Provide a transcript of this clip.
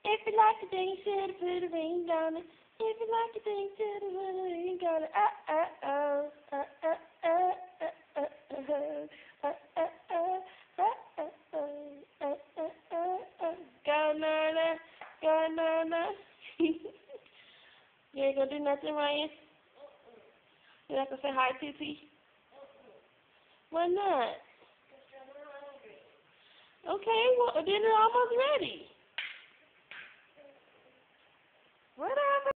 If you like to dance, should put a ring on it. If you like to dance, should put a ring on it. Oh. Go Nana, go Nana. You ain't gonna do nothing, Ryan? You're not gonna say hi, Titi? Why not? Okay, well, dinner almost ready. Whatever.